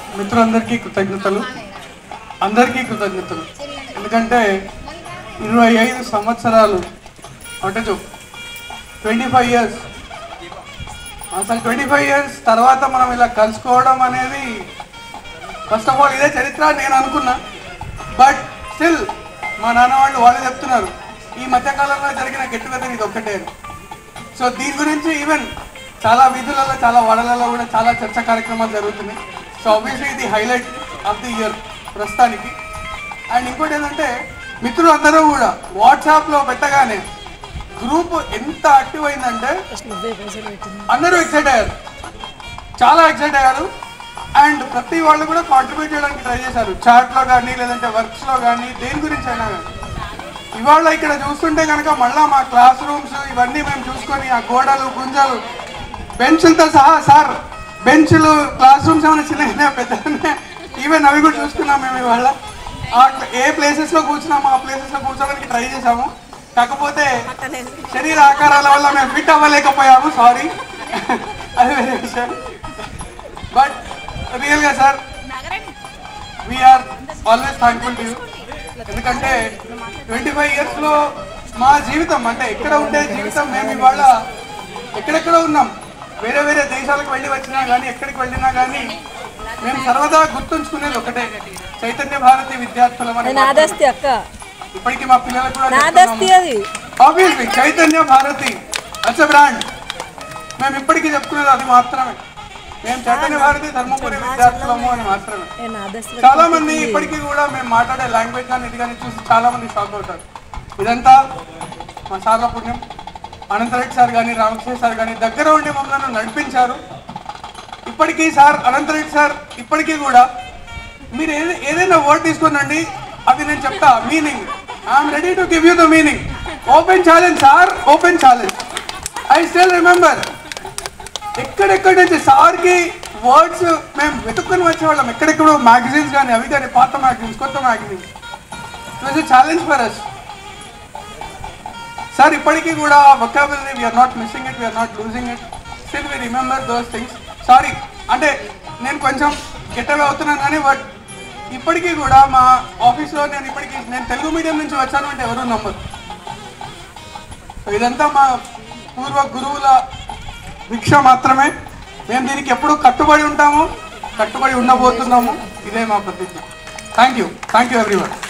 మిత్రులందరికీ కృతజ్ఞతలు, అందరికీ కృతజ్ఞతలు. ఎందుకంటే 25 సంవత్సరాలు అంటే 25 ఇయర్స్, అసలు 25 ఇయర్స్ తర్వాత మనం ఇలా కలుసుకోవడం అనేది ఫస్ట్ ఆఫ్ ఆల్ ఇదే చరిత్ర నేను అనుకున్నా. బట్ స్టిల్ మా నాన్న వాళ్ళు చెప్తున్నారు ఈ మధ్యకాలంలో జరిగిన గెట్ టుగెదర్ ఇది ఒక్కటే. సో దీని గురించి ఈవెన్ చాలా వీధులలో, చాలా వాడలలో కూడా చాలా చర్చ కార్యక్రమాలు జరుగుతున్నాయి. సో ఆబ్వియస్లీ ఇది హైలైట్ ఆఫ్ ది ఇయర్ ప్రస్తుతానికి. అండ్ ఇంకోటి ఏంటంటే మిత్రులు అందరూ కూడా వాట్సాప్లో పెట్టగానే గ్రూప్ ఎంత యాక్టివ్ అయిందంటే అందరూ ఎక్సైట్ అయ్యారు, చాలా ఎక్సైట్ అయ్యారు. అండ్ ప్రతి వాళ్ళు కూడా కాంట్రిబ్యూట్ చేయడానికి ట్రై చేశారు, చాట్లో కానీ లేదంటే వర్క్స్లో కానీ, దేని గురించి అయినా కానీ. ఇవాళ ఇక్కడ చూస్తుంటే కనుక మళ్ళీ మా క్లాస్ రూమ్స్ ఇవన్నీ మేము చూసుకొని ఆ గోడలు, గుంజలు, బెంచ్లతో సహా, సార్ బెంచ్లు, క్లాస్ రూమ్స్ ఏమైనా చిన్నగా పెద్దగానే ఈవెన్ అవి కూడా చూసుకున్నాం మేము. ఇవాళ ఏ ప్లేసెస్లో కూర్చున్నామో ఆ ప్లేసెస్లో కూర్చోడానికి ట్రై చేసాము. కాకపోతే శరీర ఆకారాల వల్ల మేము ఫిట్ అవ్వలేకపోయాము, సారీ, అది వేరే విషయం. బట్ రియల్గా sir we are always thankful to you. ఎందుకంటే 25 ఇయర్స్లో మా జీవితం అంటే ఎక్కడ ఉండే జీవితం, మేము ఇవాళ ఎక్కడెక్కడ ఉన్నాం, వేరే వేరే దేశాలకు వెళ్ళి వచ్చినా కానీ, ఎక్కడికి వెళ్ళినా కానీ మేము సర్వదా గుర్తుంచుకునేది ఒకటే, చైతన్య భారతి విద్యార్థులం అని. ఇప్పటికీ మా పిల్లలకు కూడా obviously Chaitanya Bharati its brand, మేము ఇప్పటికీ చెప్పుకునేది అది మాత్రమే. మేము చైతన్య భారతి ధర్మపురి విద్యార్థులము అని మాత్రమే. చాలా మంది ఇప్పటికీ కూడా మేము మాట్లాడే లాంగ్వేజ్ కానీ ఇది కానీ చూసి చాలా మంది షాక్ అవుతారు. ఇదంతా మా సార్ల పుణ్యం. అనంతరెడ్డి సార్ కానీ, రామకృష్ణ సార్ కానీ దగ్గర ఉండి మమ్మల్ని నడిపించారు. ఇప్పటికీ సార్, అనంతరెడ్డి సార్ ఇప్పటికీ కూడా మీరు ఏదైనా వర్డ్ తీసుకోనండి, అది నేను చెప్తా meaning. I'm ready to give you the meaning. Open challenge sir, open challenge. I still remember ఎక్కడెక్కడ నుంచి సార్కి వర్డ్స్ మేము వెతుక్కొని వచ్చేవాళ్ళం, ఎక్కడెక్కడో మ్యాగజైన్స్ కానీ అవి కానీ, పాత మ్యాగజైన్స్, కొత్త magazines. It was a challenge for us. Sir ఇప్పటికీ కూడా vocabulary we are not missing it, we are not losing it, still we remember those things. Sorry అంటే నేను కొంచెం గెటవే అవుతున్నాను కానీ, బట్ ఇప్పటికీ కూడా మా ఆఫీస్లో నేను తెలుగు మీడియం నుంచి వచ్చాను అంటే ఎవరు నమ్మరు. సో ఇదంతా మా పూర్వ గురువుల భిక్ష మాత్రమే. మేము దీనికి ఎప్పుడు కట్టుబడి ఉంటాము, కట్టుబడి ఉండబోతున్నాము. ఇదే మా ప్రతిజ్ఞ. Thank you everyone.